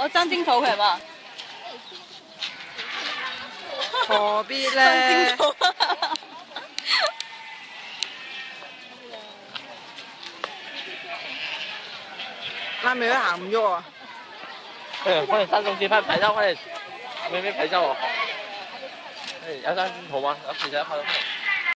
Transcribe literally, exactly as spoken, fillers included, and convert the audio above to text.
我爭鏡頭係嘛？ 何必咧？拉美都行唔喐啊！ 誒，快點三中間拍拍照，快點，妹妹拍照哦。誒，有張鏡頭嗎？有其他拍照。